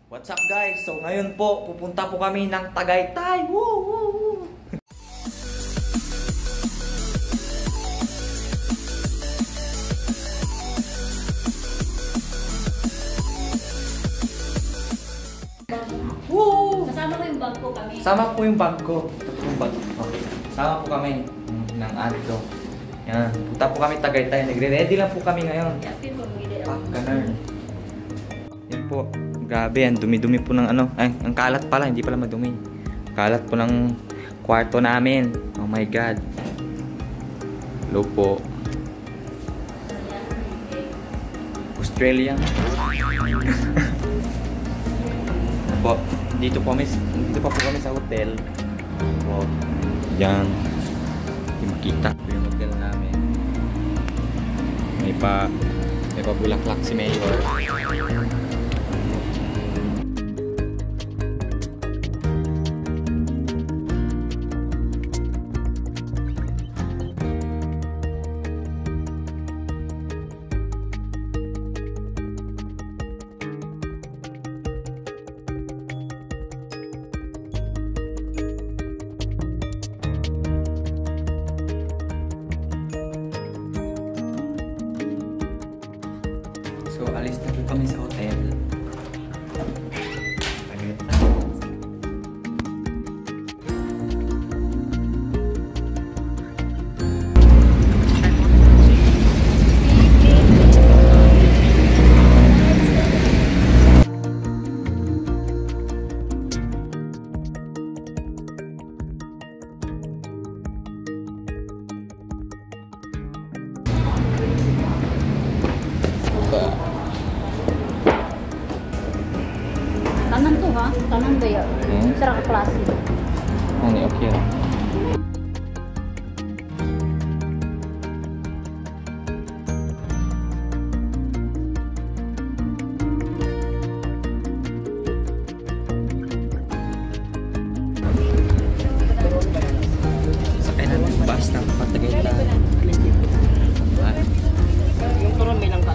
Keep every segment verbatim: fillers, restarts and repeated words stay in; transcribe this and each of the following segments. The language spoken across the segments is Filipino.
What's up guys? So ngayon po, pupunta po kami ng Tagaytay. Woo! Woo! Woo! Woo! Kasama ko yung bag ko kami. Sama po yung bag ko. Ito po yung bag ko. Okay. Sama po kami ng ate ko. Yan. Punta po kami Tagaytay. Nagre-ready lang po kami ngayon. Ah, ganun. Yan po. Grabe yan. Dumi-dumi po ng ano. Ay, ang kalat pala. Hindi pala madumi. Kalat po ng kwarto namin. Oh my God. Hello po. Australia. po. Dito po kami, dito pa po kami sa hotel. Po. Yan. Hindi makita po yung hotel namin. May pa may pa bulaklak si Mayor. So, alis na po kami sa hotel. Tanan to ha? Tanan ba yan? Hmm? Sarap ka klase. Ano, okay lang. Sakay natin yung bus ng Tagaytay. Yung turon may lang ka.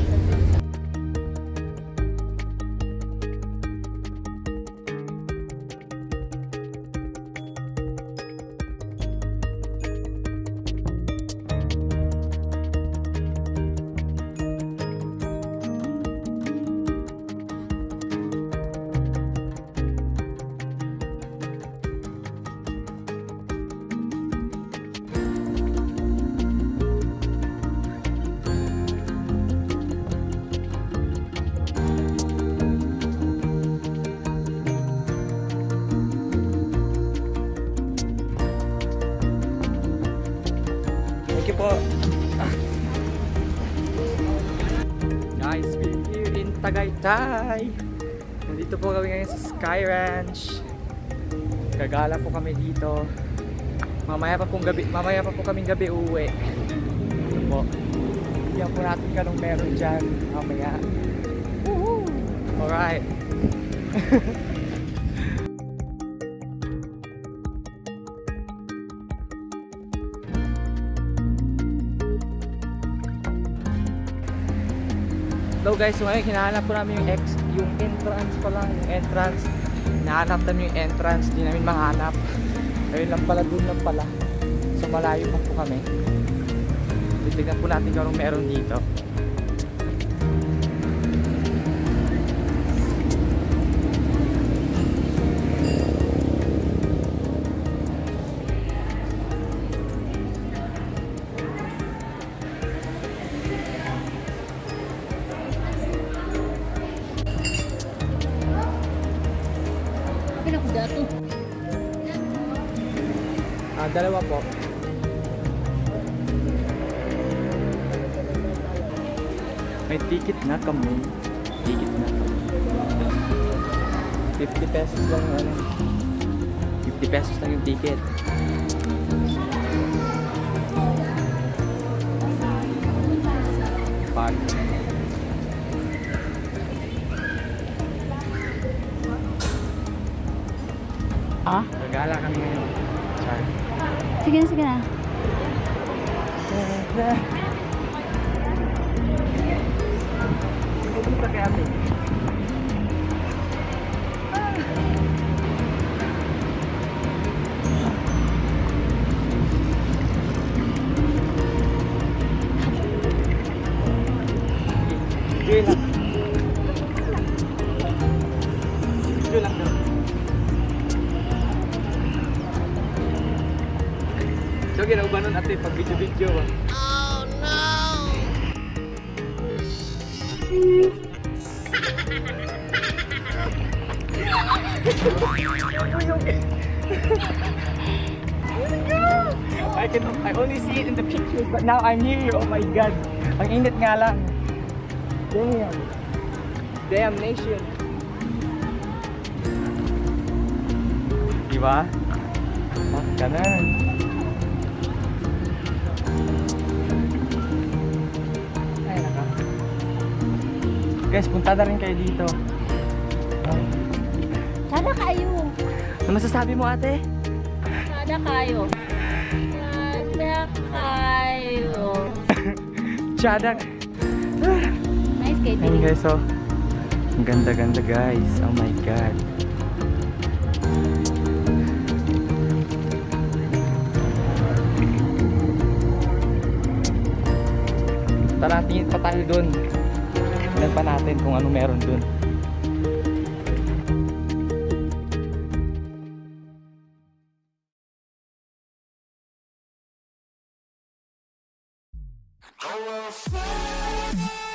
Thank you po. Ah. Guys, we're here in Tagaytay. Nandito po kami ngayon sa Sky Ranch. Gagala po kami dito. Mamaya pa pong gabi, mamaya pa po kaming gabi uwi. Ito po. Yan po natin kanong meron dyan mamaya. Woohoo! Alright. Hello guys, so ngayon hinahanap po namin yung, ex, yung entrance pala, yung entrance. Hinahanap namin yung entrance, di namin mahanap. Ayun lang pala, dun lang pala. So malayo pa po kami. Titignan po natin kung meron dito. Pinakuda to. Ah, dalawa po. May ticket na kami. Ticket na kami. fifty pesos lang ano. fifty pesos lang yung ticket. Pag Ah? Gagala kami ngayon. Char. Sige na, sige na. Ito kay ate. Video lang daw. So, ginawa ba nun ate pag video-video ba? I can I only see it in the pictures, but now I'm here. Oh my God. Ang init nga lang. Damn. Damn nation. Diba? Ah, ganun. Ay, naka. Guys, punta na rin kayo dito. Sana kayo. Ano masasabi mo, ate? Sana kayo. Sana kayo. Tiyadak. Nice kayo. Ayun guys, so ang ganda-ganda guys. Oh my God. Tara, tingin pa tayo dun. Tingnan pa natin kung ano meron dun. I will fly.